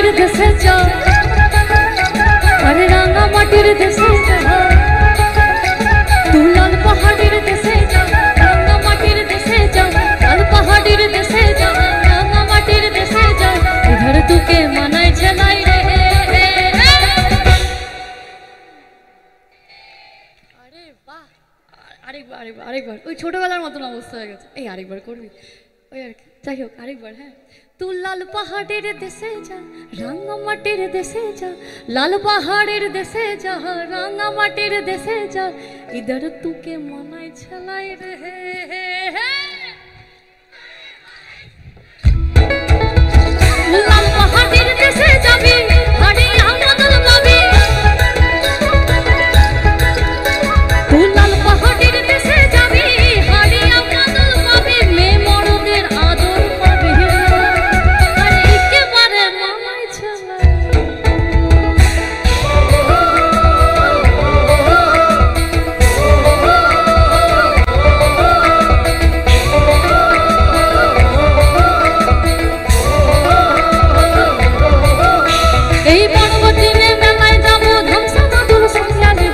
দেশে যাও, আরে রাঙা মাটির দেশে যাও, তুই লাল পাহাড়ের দেশে যাও, রাঙা মাটির দেশে যাও, লাল পাহাড়ের দেশে যাও, রাঙা মাটির দেশে যাও, इधर तुके मनाई चलाई रे। আরে বাহ, আরেকবার আরেকবার আরেকবার ওই ছোটবেলার মতন অবস্থা হয়ে গেছে। এই আরেকবার করবি ওই আর কি, যাই হোক আরেকবার। হ্যাঁ, তুই লাল পাহাড়ের দেশে যা, রাঙা মাটির দেশে যা, লাল পাহাড়ের দেশে যা, রাঙা মাটির দেশে যা, इधर तुके मनाई चलाई रे। লাল পাহাড়ের দেশে যাবি, হাড়িয়া বদল পাবি, তুই লাল পাহাড়ের দেশে যাবি, হাড়িয়া বদল পাবি, মেয়ে মরদের আদর পাবি, আর একেবারে মামাই ছেলে। এই বনবতীনে মেলায় যাবো, ধামসা মাদুর সঙ্গে নিব,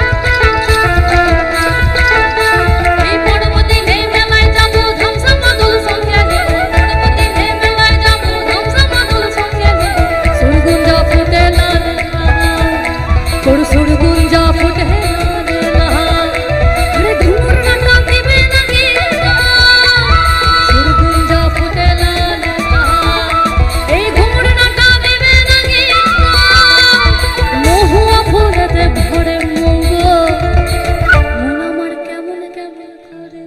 এই বনবতীনে মেলায় যাবো, ধামসা মাদুর সঙ্গে নিব, বনবতীনে মেলায় যাবো, ধামসা মাদুর সঙ্গে নিব, সুরগুঞ্জা ফুটে লাল লাল, সুরগুঞ্জা ফুটে লাল লাল, আরে ঘুমুর নাটা দিবে নাকি, সুরগুঞ্জা ফুটে লাল লাল, এই ঘুমুর নাটা দিবে নাকি, মহুয়া ফুলেতে ভরে মঙ্গো, মন আমার কেমন কেমন করে,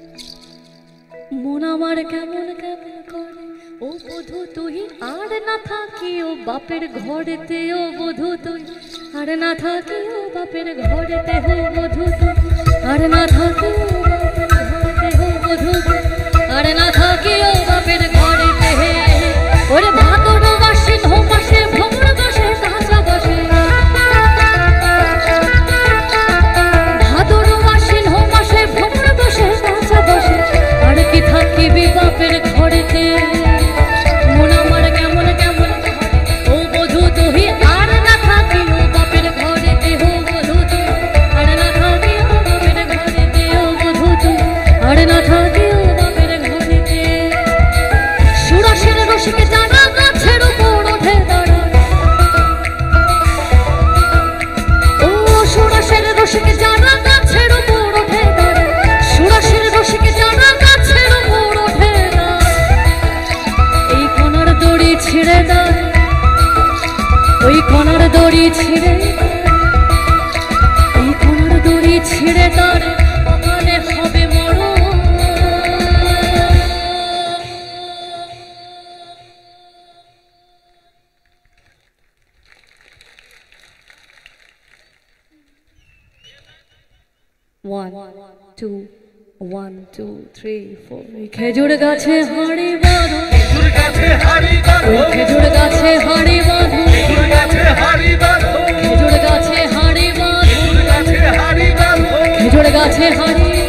মন আমার কেমন কেমন করে, ও বধূ তুই আর না থাকি ও বাপের ঘরেতে, ও বধূ তুই আর না থাকি ও বাপের ঘরেতে, হো বধূ তুই আর না থাকি ও বাপের ঘরেতে, হো বধূ তুই আর না থাকি ও বাপের ঘরেতে, ওরে ভাদর বাসে ধো পাশে ভ্রমণ বসে কাঁচা বসে, ভাদর বাসে ধো পাশে ভ্রমণ বসে কাঁচা বসে, আর কি থাকিবি বাপের ঘরেতে, মন আমার কেমন কেমন করে, ও বধূ তুই আর না থাকি ও বাপের ঘরেতে, হো বধূ তুই আর না থাকি ও বাপের ঘরেতে, ও বধূ তুই আর না থাকি ও বাপের ঘরেতে। সুরসের রসিকে জানা গাছের উপর ওঠে দাঁড়ায়, ও সুরসের রসিকে জানা গাছের উপর ওঠে দাঁড়ায়, সুরসের রসিকে জানা গাছের উপর ওঠে দাঁড়ায়, এই কোনার দড়ি ছিঁড়ে দেয়, ওই কোনার দড়ি ছিঁড়ে, এই কোনার দড়ি ছিঁড়ে দাঁড়ে, ওখানে হবে মরণ। One, two, 1, 2, 3, 4 খেজুর গাছে হাঁড়ি বাঁধো, খেজুর গাছে হাঁড়ি বাঁধো, খেজুর গাছে হাঁড়ি বাঁধো, খেজুর গাছে হাঁড়ি বাঁধো, খেজুর গাছে হাঁড়ি বাঁধো, খেজুর গাছে হাঁড়ি বাঁধো, খেজুর গাছে হাঁড়ি